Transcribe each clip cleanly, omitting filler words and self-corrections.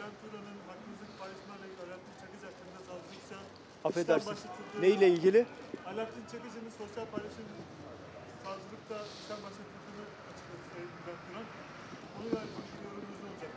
Bülent Turan'ın haksızlık paylaşımlarla ilgili Alaaddin Çakıcı hakkında savcılıkça Affedersin. Neyle ilgili? Alaaddin Çakıcı'nın sosyal paylaşım savcılıkta işlem başlatıldığını açıkladı Sayın Bülent Turan. Onunla ilgili yorumunuz ne olacak?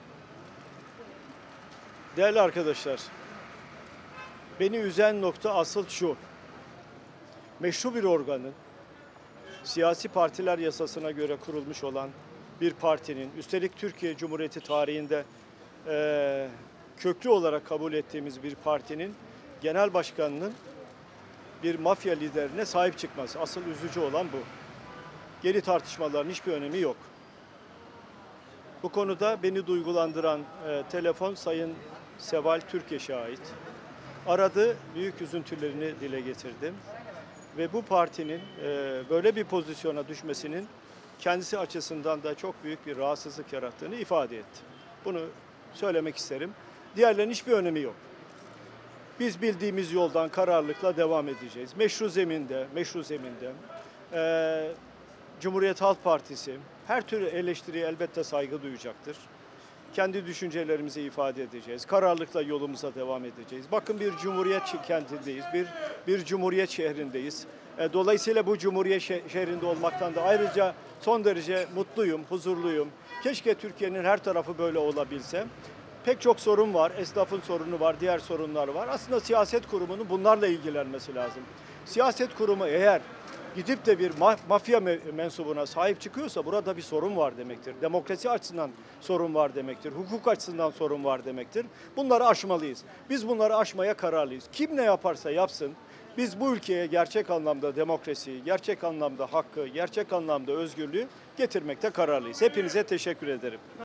Değerli arkadaşlar, beni üzen nokta asıl şu. Meşru bir organın, siyasi partiler yasasına göre kurulmuş olan bir partinin, üstelik Türkiye Cumhuriyeti tarihinde köklü olarak kabul ettiğimiz bir partinin genel başkanının bir mafya liderine sahip çıkması. Asıl üzücü olan bu. Geri tartışmaların hiçbir önemi yok. Bu konuda beni duygulandıran telefon Sayın Seval Türkeş'e ait. Aradı, büyük üzüntülerini dile getirdim. Ve bu partinin böyle bir pozisyona düşmesinin kendisi açısından da çok büyük bir rahatsızlık yarattığını ifade etti. Bunu söylemek isterim. Diğerlerinin hiçbir önemi yok. Biz bildiğimiz yoldan kararlılıkla devam edeceğiz. Meşru zeminde Cumhuriyet Halk Partisi her türlü eleştiriye elbette saygı duyacaktır. Kendi düşüncelerimizi ifade edeceğiz. Kararlılıkla yolumuza devam edeceğiz. Bakın bir cumhuriyet kentindeyiz, bir cumhuriyet şehrindeyiz. Dolayısıyla bu cumhuriyet şehrinde olmaktan da ayrıca son derece mutluyum, huzurluyum. Keşke Türkiye'nin her tarafı böyle olabilse. Pek çok sorun var, esnafın sorunu var, diğer sorunlar var. Aslında siyaset kurumunun bunlarla ilgilenmesi lazım. Siyaset kurumu eğer gidip de bir mafya mensubuna sahip çıkıyorsa burada bir sorun var demektir. Demokrasi açısından sorun var demektir. Hukuk açısından sorun var demektir. Bunları aşmalıyız. Biz bunları aşmaya kararlıyız. Kim ne yaparsa yapsın, biz bu ülkeye gerçek anlamda demokrasiyi, gerçek anlamda hakkı, gerçek anlamda özgürlüğü getirmekte kararlıyız. Hepinize teşekkür ederim.